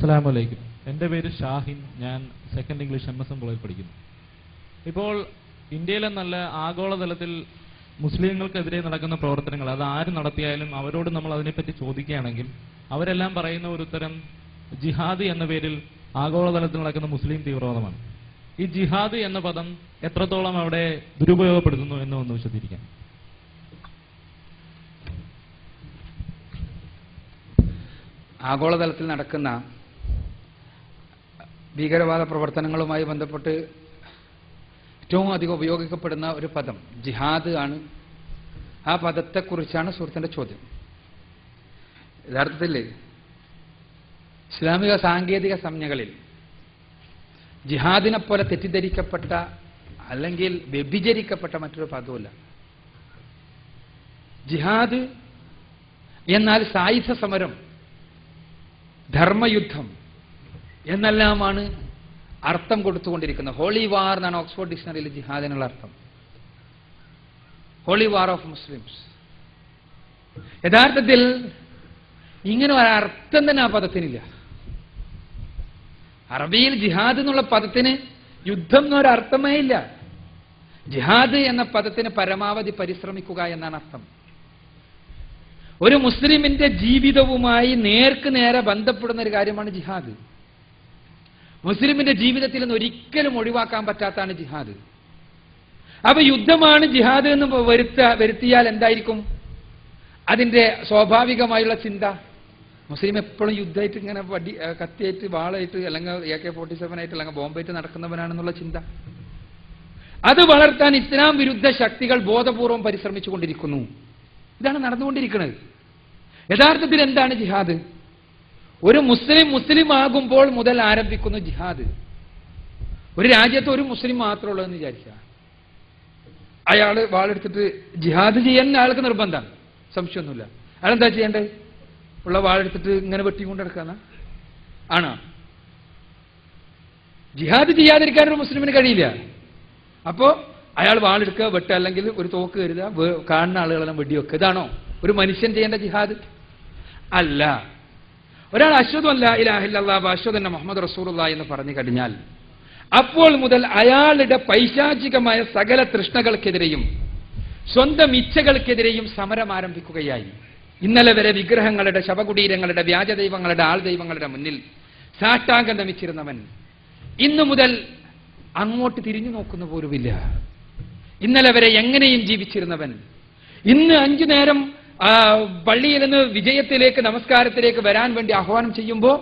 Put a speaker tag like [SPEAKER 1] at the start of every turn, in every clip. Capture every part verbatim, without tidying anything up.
[SPEAKER 1] അസ്സലാമു അലൈക്കും. എൻ്റെ പേര് ഷാഹിൻ. ഞാൻ second English M S M കോളേജിൽ പഠിക്കുന്നു. ഇപ്പോൾ ഇന്ത്യയിലെന്നല്ല ആഗോളതലത്തിൽ മുസ്ലിങ്ങൾക്കെതിരെ നടക്കുന്ന പ്രവർത്തനങ്ങൾ അത് ആര് നടത്തിയാലും അവരോട് നമ്മൾ അതിനെപ്പറ്റി ചോദിക്കുകയാണെങ്കിൽ അവരെല്ലാം പറയുന്ന ഒരു ഉത്തരം ജിഹാദ് എന്ന പേരിൽ ആഗോളതലത്തിൽ നടക്കുന്ന മുസ്ലിം തീവ്രവാദമാണ്. ഈ ജിഹാദ് എന്ന പദം എത്രത്തോളം അവിടെ ദുരുപയോഗപ്പെടുത്തുന്നു എന്ന് ഒന്ന് വിശദീകരിക്കാം.
[SPEAKER 2] ആഗോളതലത്തിൽ നടക്കുന്ന ഭീകരവാദ പ്രവർത്തനങ്ങളുമായി ബന്ധപ്പെട്ട് ഏറ്റവും അധികം ഉപയോഗിക്കപ്പെടുന്ന ഒരു പദം ജിഹാദ് ആണ്. ആ പദത്തെക്കുറിച്ചാണ് സുഹൃത്തിൻ്റെ ചോദ്യം. യഥാർത്ഥത്തിൽ ഇസ്ലാമിക സാങ്കേതിക സംജ്ഞകളിൽ ജിഹാദിനെ പോലെ തെറ്റിദ്ധരിക്കപ്പെട്ട അല്ലെങ്കിൽ വ്യഭിചരിക്കപ്പെട്ട മറ്റൊരു പദവുമില്ല. ജിഹാദ് എന്നാൽ സായുധ സമരം, ധർമ്മയുദ്ധം എന്നെല്ലാമാണ് അർത്ഥം കൊടുത്തുകൊണ്ടിരിക്കുന്നത്. ഹോളി വാർ എന്നാണ് ഓക്സ്ഫോർഡ് ഡിക്ഷണറിയിൽ ജിഹാദിനുള്ള അർത്ഥം. Holy war of Muslims. യഥാർത്ഥത്തിൽ ഇങ്ങനെ ഒരർത്ഥം തന്നെ ആ പദത്തിനില്ല. അറബിയിൽ ജിഹാദ് എന്നുള്ള പദത്തിന് യുദ്ധം എന്നൊരർത്ഥമേ ഇല്ല. ജിഹാദ് എന്ന പദത്തിന് പരമാവധി പരിശ്രമിക്കുക എന്നാണ് അർത്ഥം. ഒരു മുസ്ലിമിന്റെ ജീവിതവുമായി നേർക്ക് നേരെ ബന്ധപ്പെടുന്ന ഒരു കാര്യമാണ് ജിഹാദ്. മുസ്ലിമിന്റെ ജീവിതത്തിൽ നിന്ന് ഒരിക്കലും ഒഴിവാക്കാൻ പറ്റാത്തതാണ് ജിഹാദ്. അപ്പൊ യുദ്ധമാണ് ജിഹാദ് എന്ന് വരുത്ത വരുത്തിയാൽ എന്തായിരിക്കും അതിന്റെ സ്വാഭാവികമായുള്ള ചിന്ത? മുസ്ലിം എപ്പോഴും യുദ്ധമായിട്ട് ഇങ്ങനെ വടി കത്തിയായിട്ട് വാളായിട്ട് അല്ലെങ്കിൽ എ കെ ഫോർട്ടി സെവൻ ആയിട്ട് അല്ലെങ്കിൽ ബോംബായിട്ട് നടക്കുന്നവനാണെന്നുള്ള ചിന്ത. അത് വളർത്താൻ ഇസ്ലാം വിരുദ്ധ ശക്തികൾ ബോധപൂർവം പരിശ്രമിച്ചുകൊണ്ടിരിക്കുന്നു. ഇതാണ് നടന്നുകൊണ്ടിരിക്കുന്നത്. യഥാർത്ഥത്തിൽ എന്താണ് ജിഹാദ്? ഒരു മുസ്ലിം മുസ്ലിം ആകുമ്പോൾ മുതൽ ആരംഭിക്കുന്നു ജിഹാദ്. ഒരു രാജ്യത്ത് ഒരു മുസ്ലിം മാത്രമേ ഉള്ളൂ എന്ന് വിചാരിക്കുക. അയാൾ വാളെടുത്തിട്ട് ജിഹാദ് ചെയ്യാൻ ആൾക്ക് നിർബന്ധമാണ്, സംശയമൊന്നുമില്ല. അയാളെന്താ ചെയ്യേണ്ടത്? ഉള്ള വാളെടുത്തിട്ട് ഇങ്ങനെ വെട്ടിക്കൊണ്ട് നടക്കാന്ന ആണോ? ജിഹാദ് ചെയ്യാതിരിക്കാൻ ഒരു മുസ്ലിമിന് കഴിയില്ല. അപ്പോ അയാൾ വാളെടുക്കുക, വെട്ടുക, അല്ലെങ്കിൽ ഒരു തോക്ക് കരുതുക, കാണുന്ന ആളുകളെല്ലാം വെടിവെക്കുക. ഇതാണോ ഒരു മനുഷ്യൻ ചെയ്യേണ്ട ജിഹാദ്? അല്ല. ഒരാൾ അശ്വദു അല്ലാ ഇലാഹ ഇല്ലല്ലാഹ് വഅശ്ഹദു അന്ന മുഹമ്മദ് റസൂലുള്ളാഹി എന്ന് പറഞ്ഞു കഴിഞ്ഞാൽ അപ്പോൾ മുതൽ അയാളുടെ പൈശാചികമായ സകല തൃഷ്ണകൾക്കെതിരെയും സ്വന്തം ഇച്ഛകൾക്കെതിരെയും സമരം ആരംഭിക്കുകയായി. ഇന്നലെ വരെ വിഗ്രഹങ്ങളുടെ, ശവകുടീരങ്ങളുടെ, വ്യാജദൈവങ്ങളുടെ, ആൾ ദൈവങ്ങളുടെ മുന്നിൽ സാഷ്ടാംഗം നമിച്ചിരുന്നവൻ ഇന്നു മുതൽ അങ്ങോട്ട് തിരിഞ്ഞു നോക്കുന്ന പോലുമില്ല. ഇന്നലെ വരെ എങ്ങനെയും ജീവിച്ചിരുന്നവൻ ഇന്ന് അഞ്ചു നേരം പള്ളിയിൽ നിന്ന് വിജയത്തിലേക്ക്, നമസ്കാരത്തിലേക്ക് വരാൻ വേണ്ടി ആഹ്വാനം ചെയ്യുമ്പോൾ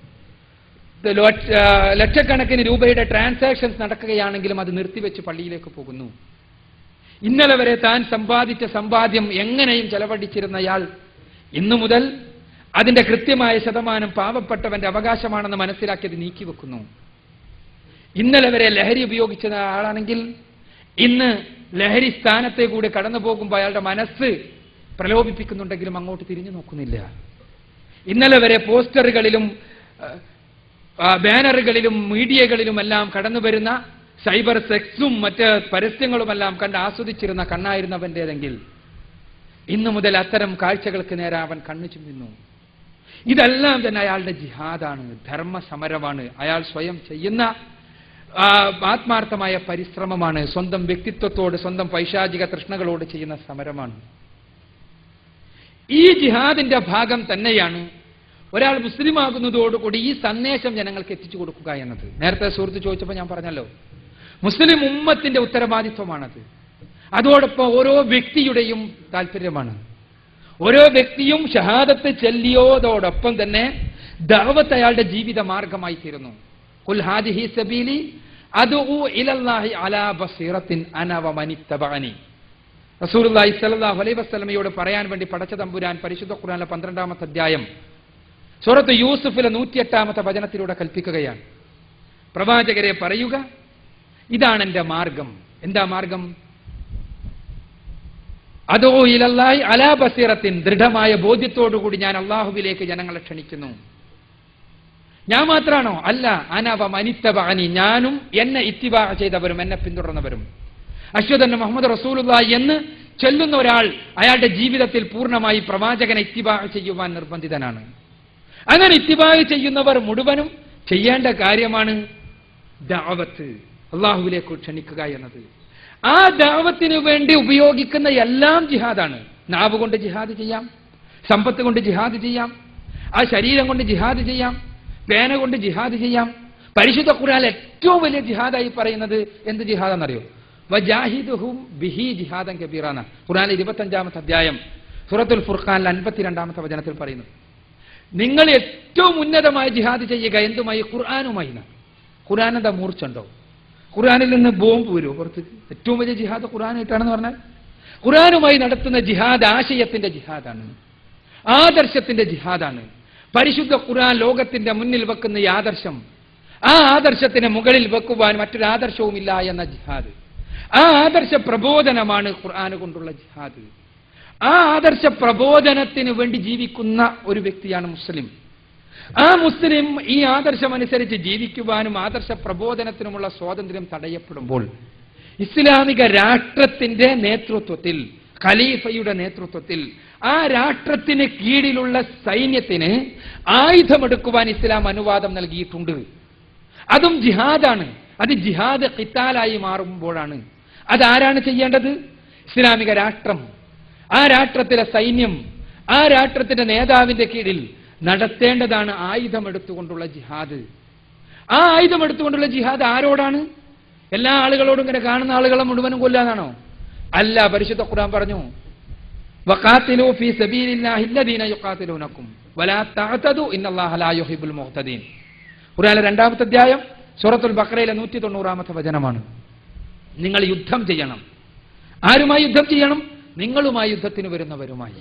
[SPEAKER 2] ലക്ഷക്കണക്കിന് രൂപയുടെ ട്രാൻസാക്ഷൻസ് നടക്കുകയാണെങ്കിലും അത് നിർത്തിവെച്ച് പള്ളിയിലേക്ക് പോകുന്നു. ഇന്നലെ വരെ താൻ സമ്പാദിച്ച സമ്പാദ്യം എങ്ങനെയും ചെലവഴിച്ചിരുന്നയാൾ ഇന്നു മുതൽ അതിന്റെ കൃത്യമായ ശതമാനം പാവപ്പെട്ടവന്റെ അവകാശമാണെന്ന് മനസ്സിലാക്കിയത് നീക്കിവെക്കുന്നു. ഇന്നലെ വരെ ലഹരി ഉപയോഗിച്ച ആളാണെങ്കിൽ ഇന്ന് ലഹരി സ്ഥാനത്തെ കൂടി കടന്നു പോകുമ്പോൾ അയാളുടെ മനസ്സ് പ്രലോഭിപ്പിക്കുന്നുണ്ടെങ്കിലും അങ്ങോട്ട് തിരിഞ്ഞു നോക്കുന്നില്ല. ഇന്നലെ വരെ പോസ്റ്ററുകളിലും ബാനറുകളിലും മീഡിയകളിലുമെല്ലാം കടന്നു വരുന്ന സൈബർ സെക്സും മറ്റ് പരസ്യങ്ങളുമെല്ലാം കണ്ട് ആസ്വദിച്ചിരുന്ന കണ്ണായിരുന്നവന്റേതെങ്കിൽ ഇന്നു മുതൽ അത്തരം കാഴ്ചകൾക്ക് നേരെ അവൻ കണ്ണു ചിമ്മുന്നു. ഇതെല്ലാം തന്നെ അയാളുടെ ജിഹാദാണ്, ധർമ്മസമരമാണ്. അയാൾ സ്വയം ചെയ്യുന്ന ആത്മാർത്ഥമായ പരിശ്രമമാണ്. സ്വന്തം വ്യക്തിത്വത്തോട്, സ്വന്തം പൈശാചിക തൃഷ്ണകളോട് ചെയ്യുന്ന സമരമാണ്. ഈ ജിഹാദിന്റെ ഭാഗം തന്നെയാണ് ഒരാൾ മുസ്ലിം ആകുന്നതോടുകൂടി ഈ സന്ദേശം ജനങ്ങൾക്ക് എത്തിച്ചു കൊടുക്കുക എന്നത്. നേരത്തെ സുഹൃത്ത് ചോദിച്ചപ്പോൾ ഞാൻ പറഞ്ഞല്ലോ, മുസ്ലിം ഉമ്മത്തിന്റെ ഉത്തരവാദിത്വമാണത്. അതോടൊപ്പം ഓരോ വ്യക്തിയുടെയും താല്പര്യമാണ്. ഓരോ വ്യക്തിയും ഷഹാദത്ത് ചൊല്ലിയോതോടൊപ്പം തന്നെ ദഅവത്ത് അയാളുടെ ജീവിത മാർഗമായി തീരുന്നു. ഖുൽ ഹാദിഹി സബീലി അദ്ഉ ഇലല്ലാഹി അലാ ബസീറത്തിൻ അന വമനിത്തബഅനി. റസൂലുള്ളാഹി സ്വല്ലല്ലാഹു അലൈഹി വസല്ലമയോട് പറയാൻ വേണ്ടി പടച്ച തമ്പുരാൻ പരിശുദ്ധ ഖുർആനിലെ പന്ത്രണ്ടാമത്തെ അധ്യായം സൂറത്ത് യൂസുഫിലെ നൂറ്റിയെട്ടാമത്തെ വചനത്തിലൂടെ കൽപ്പിക്കുകയാണ്. പ്രവാചകരെ പറയുക, ഇതാണ് എന്റെ മാർഗം. എന്താ മാർഗം? അദ്ഉ ഇലല്ലാഹി അലാ ബസീറത്തിൻ, ദൃഢമായ ബോധ്യത്തോടുകൂടി ഞാൻ അള്ളാഹുവിലേക്ക് ജനങ്ങളെ ക്ഷണിക്കുന്നു. ഞാൻ മാത്രാണോ? അല്ല. അന വമനിത്തബഅനി, ഞാനും എന്നെ ഇത്തിബാ ചെയ്തവരും എന്നെ പിന്തുടർന്നവരും. അശ്ഹദു അന്ന മുഹമ്മദ് റസൂലുള്ളാഹി എന്ന് ചൊല്ലുന്ന ഒരാൾ അയാളുടെ ജീവിതത്തിൽ പൂർണ്ണമായി പ്രവാചകനെ ഇത്തിബാ ചെയ്യുവാൻ നിർബന്ധിതനാണ്. അങ്ങനെ ഇത്തിബാഅ് ചെയ്യുന്നവർ മുഴുവനും ചെയ്യേണ്ട കാര്യമാണ് ദഅവത്ത്, അള്ളാഹുവിലേക്ക് ക്ഷണിക്കുക എന്നത്. ആ ദഅവത്തിന് വേണ്ടി ഉപയോഗിക്കുന്ന എല്ലാം ജിഹാദാണ്. നാവ് കൊണ്ട് ജിഹാദ് ചെയ്യാം, സമ്പത്ത് കൊണ്ട് ജിഹാദ് ചെയ്യാം, ആ ശരീരം കൊണ്ട് ജിഹാദ് ചെയ്യാം, പേന കൊണ്ട് ജിഹാദ് ചെയ്യാം. പരിശുദ്ധ ഖുർആനിൽ ഏറ്റവും വലിയ ജിഹാദായി പറയുന്നത് എന്ത് ജിഹാദെന്നറിയോ? വജാഹിദുഹും ബിഹി ജിഹാദൻ കബീറാന. ഖുർആനിലെ ഇരുപത്തഞ്ചാമത്തെ അധ്യായം സൂറത്തുൽ ഫുർഖാനിൽ അൻപത്തിരണ്ടാമത്തെ വചനത്തിൽ പറയുന്നു, നിങ്ങൾ ഏറ്റവും ഉന്നതമായ ജിഹാദ് ചെയ്യുക എന്തുമായി? ഖുർആനുമായി. ഖുർആൻ എന്താ മൂർച്ചുണ്ടോ? ഖുർആനിൽ നിന്ന് ബോംബ് വരുമോ പുറത്ത്? ഏറ്റവും വലിയ ജിഹാദ് ഖുർആനായിട്ടാണെന്ന് പറഞ്ഞാൽ ഖുർആനുമായി നടത്തുന്ന ജിഹാദ് ആശയത്തിന്റെ ജിഹാദാണ്, ആദർശത്തിന്റെ ജിഹാദാണ്. പരിശുദ്ധ ഖുർആൻ ലോകത്തിന്റെ മുന്നിൽ വെക്കുന്ന ഈ ആദർശം, ആ ആദർശത്തിന് മുകളിൽ വെക്കുവാൻ മറ്റൊരു ആദർശവുമില്ല എന്ന ജിഹാദ്, ആ ആദർശ പ്രബോധനമാണ് ഖുർആൻ കൊണ്ടുള്ള ജിഹാദ്. ആ ആദർശ പ്രബോധനത്തിന് വേണ്ടി ജീവിക്കുന്ന ഒരു വ്യക്തിയാണ് മുസ്ലിം. ആ മുസ്ലിം ഈ ആദർശം അനുസരിച്ച് ജീവിക്കുവാനും ആദർശ പ്രബോധനത്തിനുമുള്ള സ്വാതന്ത്ര്യം തടയപ്പെടുമ്പോൾ ഇസ്ലാമിക രാഷ്ട്രത്തിന്റെ നേതൃത്വത്തിൽ, ഖലീഫയുടെ നേതൃത്വത്തിൽ ആ രാഷ്ട്രത്തിന് കീഴിലുള്ള സൈന്യത്തിന് ആയുധമെടുക്കുവാൻ ഇസ്ലാം അനുവാദം നൽകിയിട്ടുണ്ട്. അതും ജിഹാദാണ്. അത് ജിഹാദ് ഖിത്താലായി മാറുമ്പോഴാണ്. അതാരാണ് ചെയ്യേണ്ടത്? ഇസ്ലാമിക രാഷ്ട്രം, ആ രാഷ്ട്രത്തിലെ സൈന്യം, ആ രാഷ്ട്രത്തിന്റെ നേതാവിന്റെ കീഴിൽ നടത്തേണ്ടതാണ് ആയുധമെടുത്തുകൊണ്ടുള്ള ജിഹാദ്. ആ ആയുധമെടുത്തുകൊണ്ടുള്ള ജിഹാദ് ആരോടാണ്? എല്ലാ ആളുകളോടും ഇങ്ങനെ കാണുന്ന ആളുകളെ മുഴുവനും കൊല്ലാനാണോ? അല്ല. പരിശുദ്ധ ഖുർആൻ പറഞ്ഞു, വഖാതിലൂ ഫീ സബീലില്ലാഹി അല്ലദീന യുഖാതിലൂനകും വലാ തഅതദു ഇന്നല്ലാഹ ലാ യുഹിബ്ബുൽ മുഅ്തദീൻ. ഖുർആനിലെ രണ്ടാമത്തെ അധ്യായം സൂറത്തുൽ ബഖറയിലെ നൂറ്റി തൊണ്ണൂറാമത്തെ വചനമാണ്. നിങ്ങൾ യുദ്ധം ചെയ്യണം. ആരുമായി യുദ്ധം ചെയ്യണം? നിങ്ങളുമായി യുദ്ധത്തിന് വരുന്നവരുമായി.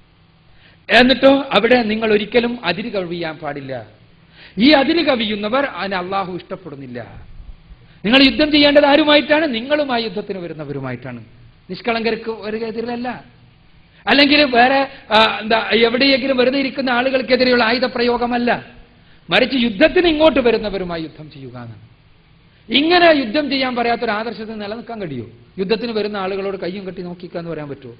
[SPEAKER 2] എന്നിട്ടോ അവിടെ നിങ്ങൾ ഒരിക്കലും അതിര് കവിയാൻ പാടില്ല. ഈ അതിര് കവിയുന്നവർ അതിനെ അള്ളാഹു ഇഷ്ടപ്പെടുന്നില്ല. നിങ്ങൾ യുദ്ധം ചെയ്യേണ്ടത് ആരുമായിട്ടാണ്? നിങ്ങളുമായി യുദ്ധത്തിന് വരുന്നവരുമായിട്ടാണ്. നിഷ്കളങ്കർക്ക് ഒരു എതിരല്ല, അല്ലെങ്കിൽ വേറെ എന്താ എവിടെയെങ്കിലും വെറുതെ ഇരിക്കുന്ന ആളുകൾക്കെതിരെയുള്ള ആയുധ പ്രയോഗമല്ല, മറിച്ച് യുദ്ധത്തിന് ഇങ്ങോട്ട് വരുന്നവരുമായി യുദ്ധം ചെയ്യുക എന്നാണ്. ഇങ്ങനെ യുദ്ധം ചെയ്യാൻ പറയാത്തൊരു ആദർശത്തിന് നിലനിൽക്കാൻ കഴിയുമോ? യുദ്ധത്തിന് വരുന്ന ആളുകളോട് കയ്യും കെട്ടി നോക്കിക്കാന്ന് പറയാൻ പറ്റുമോ?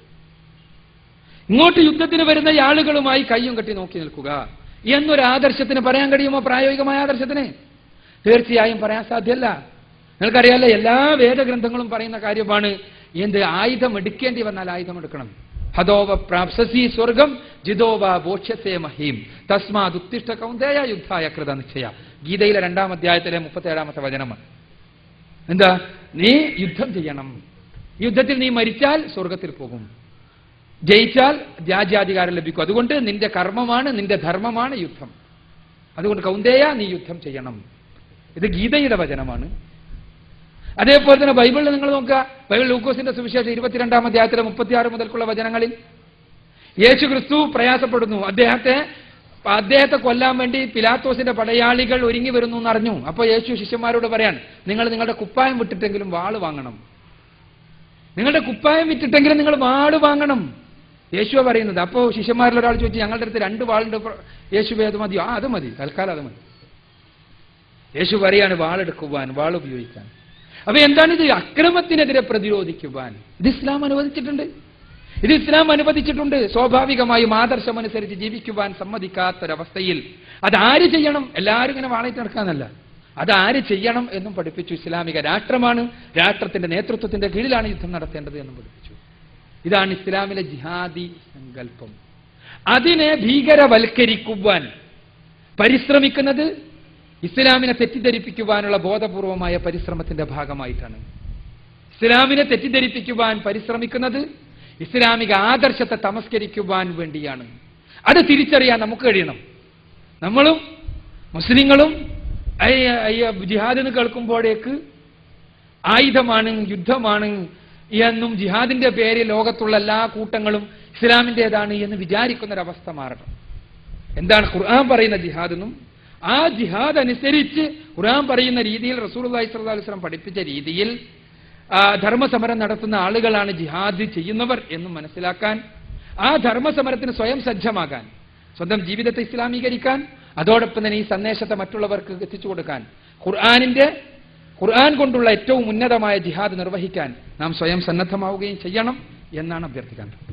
[SPEAKER 2] ഇങ്ങോട്ട് യുദ്ധത്തിന് വരുന്ന ആളുകളുമായി കയ്യും കെട്ടി നോക്കി നിൽക്കുക എന്നൊരു ആദർശത്തിന് പറയാൻ കഴിയുമോ? പ്രായോഗികമായ ആദർശത്തിന് തീർച്ചയായും പറയാൻ സാധ്യമല്ല. നിങ്ങൾക്കറിയാലോ, എല്ലാ വേദഗ്രന്ഥങ്ങളും പറയുന്ന കാര്യമാണ് എന്ത്? ആയുധം എടുക്കേണ്ടി വന്നാൽ ആയുധം എടുക്കണം. ഹദോവ പ്രാപ്സസി സ്വർഗം ജിതോവ ബോക്ഷ്യത്തെ മഹീം തസ്മാത് ഉത്തിഷ്ഠ കൗന്ദേയ യുദ്ധായ കൃത നിശ്ചയ. ഗീതയിലെ രണ്ടാം അധ്യായത്തിലെ മുപ്പത്തി ഏഴാമത്തെ വചനമാണ്. എന്താ? നീ യുദ്ധം ചെയ്യണം. യുദ്ധത്തിൽ നീ മരിച്ചാൽ സ്വർഗത്തിൽ പോകും, ജയിച്ചാൽ രാജ്യാധികാരം ലഭിക്കും. അതുകൊണ്ട് നിന്റെ കർമ്മമാണ്, നിന്റെ ധർമ്മമാണ് യുദ്ധം. അതുകൊണ്ട് കൗന്ദേയ നീ യുദ്ധം ചെയ്യണം. ഇത് ഗീതയുടെ വചനമാണ്. അതേപോലെ തന്നെ ബൈബിളിൽ നിങ്ങൾ നോക്കുക, ബൈബിൾ ലൂക്കോസിന്റെ സുവിശേഷം ഇരുപത്തിരണ്ടാം അധ്യായത്തിലെ മുപ്പത്തിയാറ് മുതൽക്കുള്ള വചനങ്ങളിൽ യേശു ക്രിസ്തു പ്രയാസപ്പെടുന്നു. അദ്ദേഹത്തെ അദ്ദേഹത്തെ കൊല്ലാൻ വേണ്ടി പിലാത്തോസിന്റെ പടയാളികൾ ഒരുങ്ങി വരുന്നു എന്നറിഞ്ഞു. അപ്പോൾ യേശു ശിഷ്യന്മാരോട് പറയാൻ, നിങ്ങൾ നിങ്ങളുടെ കുപ്പായം വിട്ടിട്ടെങ്കിലും വാള് വാങ്ങണം. നിങ്ങളുടെ കുപ്പായം വിറ്റിട്ടെങ്കിലും നിങ്ങൾ വാള് വാങ്ങണം. യേശുവ പറയുന്നത്. അപ്പോൾ ശിഷ്യന്മാരിൽ ഒരാൾ ചോദിച്ചു, ഞങ്ങളുടെ അടുത്ത് രണ്ട് വാളുണ്ട് യേശുവേ, അത് മതിയോ? ആ അത് മതി, തൽക്കാലം അത് മതി. യേശു പറയാണ് വാളെടുക്കുവാൻ, വാൾ ഉപയോഗിക്കാൻ. അപ്പൊ എന്താണിത്? അക്രമത്തിനെതിരെ പ്രതിരോധിക്കുവാൻ ഇത് ഇസ്ലാം അനുവദിച്ചിട്ടുണ്ട്. ഇത് ഇസ്ലാം അനുവദിച്ചിട്ടുണ്ട്. സ്വാഭാവികമായും ആദർശം അനുസരിച്ച് ജീവിക്കുവാൻ സമ്മതിക്കാത്തൊരവസ്ഥയിൽ അതാര് ചെയ്യണം? എല്ലാവരും ഇങ്ങനെ വാളയിട്ട് നടക്കാന്നല്ല, അതാര് ചെയ്യണം എന്നും പഠിപ്പിച്ചു. ഇസ്ലാമിക രാഷ്ട്രമാണ്, രാഷ്ട്രത്തിന്റെ നേതൃത്വത്തിന്റെ കീഴിലാണ് യുദ്ധം നടത്തേണ്ടത് എന്നും പഠിപ്പിച്ചു. ഇതാണ് ഇസ്ലാമിലെ ജിഹാദി സങ്കല്പം. അതിനെ ഭീകരവൽക്കരിക്കുവാൻ പരിശ്രമിക്കുന്നത് ഇസ്ലാമിനെ തെറ്റിദ്ധരിപ്പിക്കുവാനുള്ള ബോധപൂർവമായ പരിശ്രമത്തിന്റെ ഭാഗമായിട്ടാണ്. ഇസ്ലാമിനെ തെറ്റിദ്ധരിപ്പിക്കുവാൻ പരിശ്രമിക്കുന്നത് ഇസ്ലാമിക ആദർശത്തെ തമസ്കരിക്കുവാൻ വേണ്ടിയാണ്. അത് തിരിച്ചറിയാൻ നമുക്ക് കഴിയണം. നമ്മളും മുസ്ലിങ്ങളും ജിഹാദ് എന്ന് കേൾക്കുമ്പോഴേക്ക് ആയുധമാണ്, യുദ്ധമാണ് എന്നും ജിഹാദിന്റെ പേരിൽ ലോകത്തുള്ള എല്ലാ കൂട്ടങ്ങളും ഇസ്ലാമിൻ്റെതാണ് എന്ന് വിചാരിക്കുന്നൊരവസ്ഥ മാറണം. എന്താണ് ഖുർആൻ പറയുന്ന ജിഹാദ് എന്നും ആ ജിഹാദ് അനുസരിച്ച് ഖുർആൻ പറയുന്ന രീതിയിൽ റസൂലുള്ളാഹി സ്വല്ലല്ലാഹു അലൈഹി വസല്ലം പഠിപ്പിച്ച രീതിയിൽ ധർമ്മസമരം നടത്തുന്ന ആളുകളാണ് ജിഹാദ് ചെയ്യുന്നവർ എന്നും മനസ്സിലാക്കാൻ, ആ ധർമ്മസമരത്തിന് സ്വയം സജ്ജമാകാൻ, സ്വന്തം ജീവിതത്തെ ഇസ്ലാമീകരിക്കാൻ, അതോടൊപ്പം തന്നെ ഈ സന്ദേശത്തെ മറ്റുള്ളവർക്ക് എത്തിച്ചു കൊടുക്കാൻ, ഖുർആനിന്റെ ഖുർആൻ കൊണ്ടുള്ള ഏറ്റവും ഉന്നതമായ ജിഹാദ് നിർവഹിക്കാൻ നാം സ്വയം സന്നദ്ധമാവുകയും ചെയ്യണം എന്നാണ് അഭ്യർത്ഥിക്കാൻ.